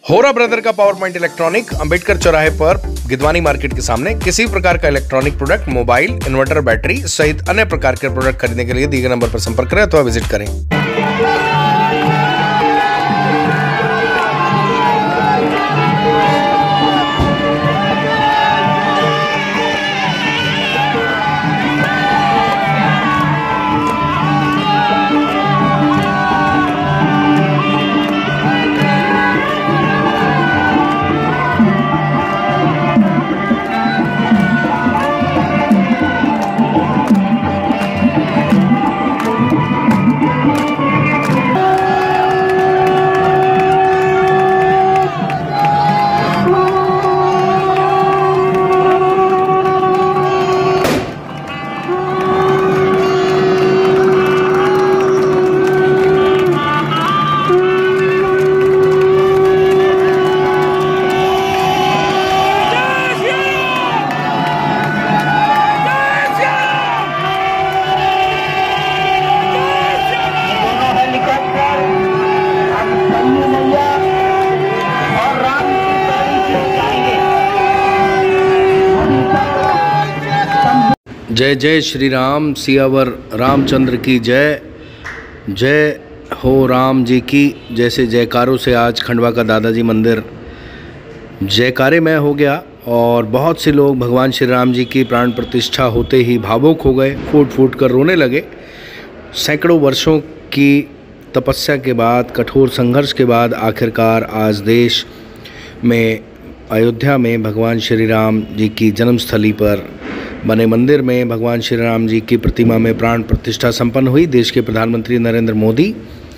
होरा ब्रदर का power point electronic Ambedkar चौराहे पर गिदवानी मार्केट के सामने किसी प्रकार का electronic product, mobile, inverter, battery सहित अन्य प्रकार के प्रोडक्ट खरीदने के लिए दिए गए नंबर पर संपर्क करें अथवा विजिट करें। जय जय श्री राम, सियावर रामचंद्र की जय। जय हो राम जी की। जैसे जयकारों से आज खंडवा का दादाजी मंदिर जयकारे में हो गया और बहुत से लोग भगवान श्री राम जी की प्राण प्रतिष्ठा होते ही भावुक हो गए, फूट फूट कर रोने लगे। सैकड़ों वर्षों की तपस्या के बाद, कठोर संघर्ष के बाद आखिरकार आज देश में अयोध्या में भगवान श्री राम जी की जन्मस्थली पर बने मंदिर में भगवान श्री राम जी की प्रतिमा में प्राण प्रतिष्ठा संपन्न हुई। देश के प्रधानमंत्री नरेंद्र मोदी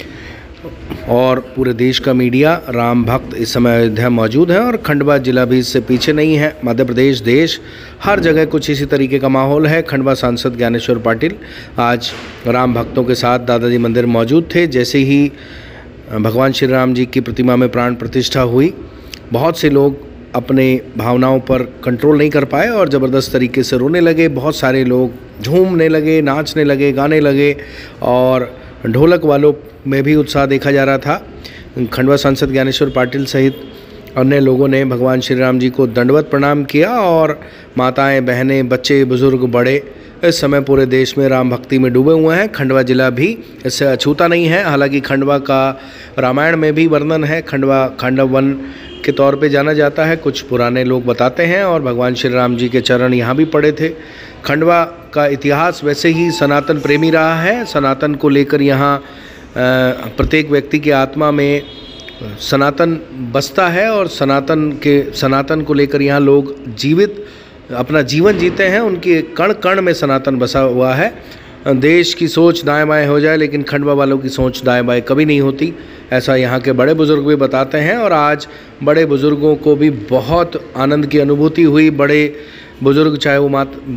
और पूरे देश का मीडिया, राम भक्त इस समय अयोध्या मौजूद हैं और खंडवा जिला भी इससे पीछे नहीं है। मध्य प्रदेश, देश, हर जगह कुछ इसी तरीके का माहौल है। खंडवा सांसद ज्ञानेश्वर पाटिल आज राम भक्तों के साथ दादाजी मंदिर मौजूद थे। जैसे ही भगवान श्री राम जी की प्रतिमा में प्राण प्रतिष्ठा हुई, बहुत से लोग अपने भावनाओं पर कंट्रोल नहीं कर पाए और ज़बरदस्त तरीके से रोने लगे। बहुत सारे लोग झूमने लगे, नाचने लगे, गाने लगे और ढोलक वालों में भी उत्साह देखा जा रहा था। खंडवा सांसद ज्ञानेश्वर पाटिल सहित अन्य लोगों ने भगवान श्री राम जी को दंडवत प्रणाम किया और माताएं, बहनें, बच्चे, बुजुर्ग, बड़े इस समय पूरे देश में राम भक्ति में डूबे हुए हैं। खंडवा जिला भी इससे अछूता नहीं है। हालांकि खंडवा का रामायण में भी वर्णन है। खंडवा खांडव वन के तौर पे जाना जाता है, कुछ पुराने लोग बताते हैं, और भगवान श्री राम जी के चरण यहाँ भी पड़े थे। खंडवा का इतिहास वैसे ही सनातन प्रेमी रहा है। सनातन को लेकर यहाँ प्रत्येक व्यक्ति की आत्मा में सनातन बसता है और सनातन को लेकर यहाँ लोग जीवित अपना जीवन जीते हैं। उनके कण कण में सनातन बसा हुआ है। देश की सोच दाएं बाएं हो जाए, लेकिन खंडवा वालों की सोच दाएं बाएं कभी नहीं होती, ऐसा यहाँ के बड़े बुजुर्ग भी बताते हैं। और आज बड़े बुजुर्गों को भी बहुत आनंद की अनुभूति हुई। बड़े बुजुर्ग, चाहे वो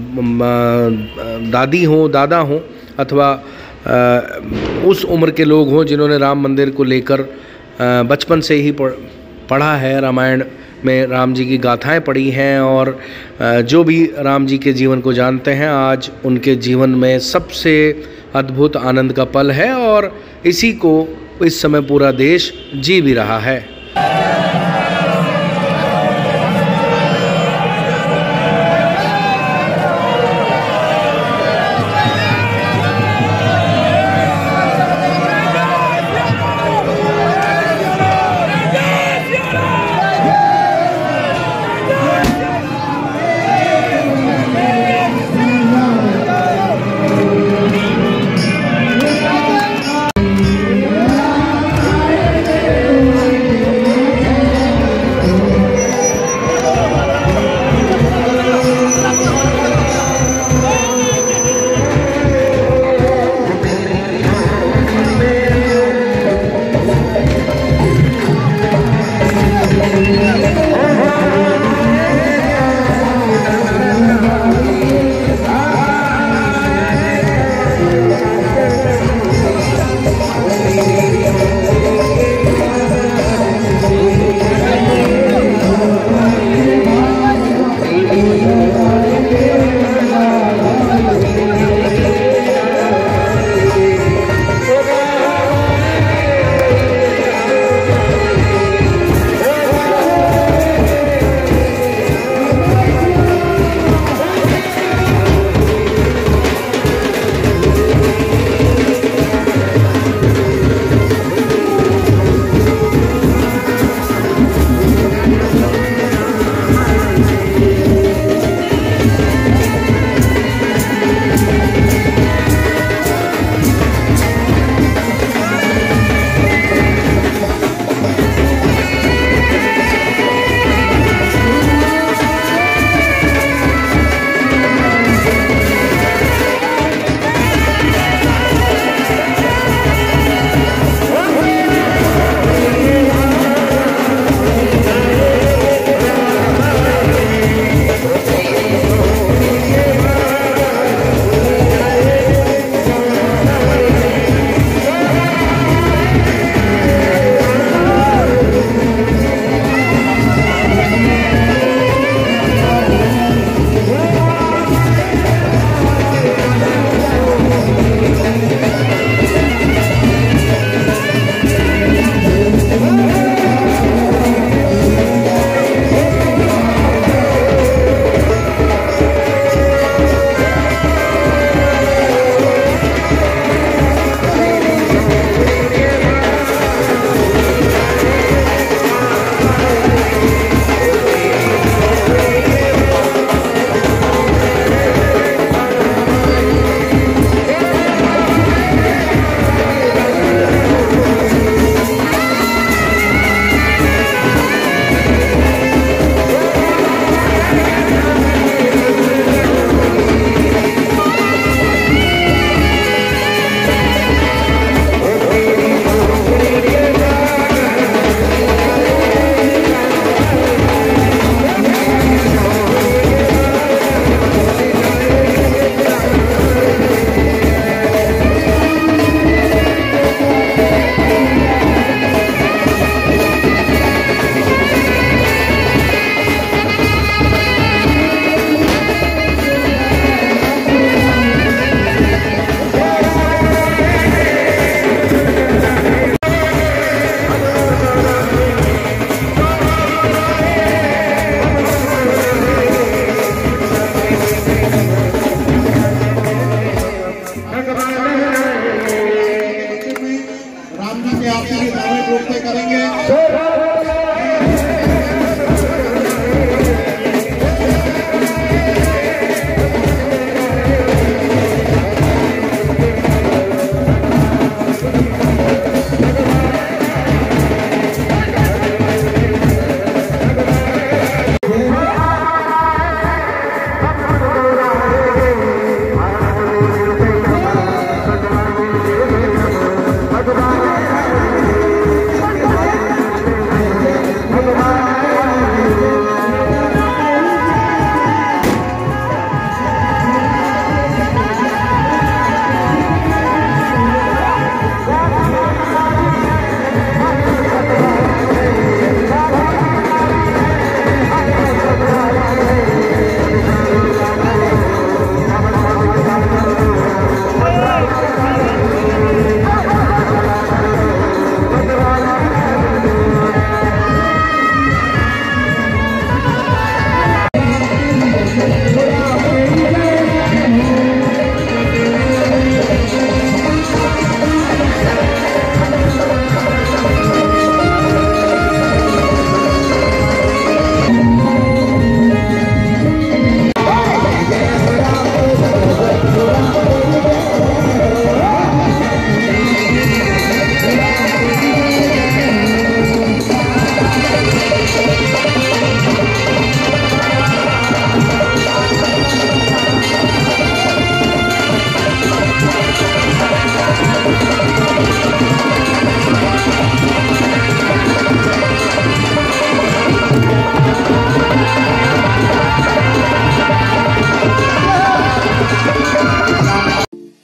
दादी हों, दादा हों, अथवा उस उम्र के लोग हों जिन्होंने राम मंदिर को लेकर बचपन से ही पढ़ा है, रामायण में राम जी की गाथाएं पढ़ी हैं और जो भी राम जी के जीवन को जानते हैं, आज उनके जीवन में सबसे अद्भुत आनंद का पल है और इसी को इस समय पूरा देश जी भी रहा है।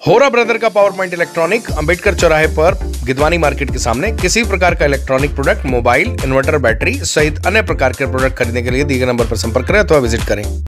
होरा ब्रदर का पावर पॉइंट इलेक्ट्रॉनिक, अंबेडकर चौराहे पर, गिदवानी मार्केट के सामने। किसी प्रकार का electronic product, mobile, inverter, battery सहित अन्य प्रकार के प्रोडक्ट खरीदने के लिए दिए गए नंबर पर संपर्क करें अथवा विजिट करें।